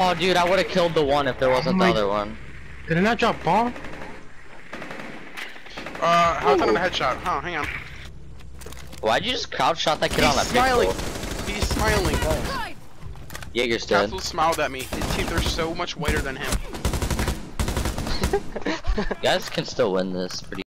Oh, dude, I would have killed the one if there wasn't the other one. Did it not drop bomb? How's that on a headshot? Huh, hang on. Why'd you just crouch shot that kid on that smiling. pistol? He's smiling. Jaeger's dead. Castle smiled at me. His teeth are so much whiter than him. You guys can still win this pretty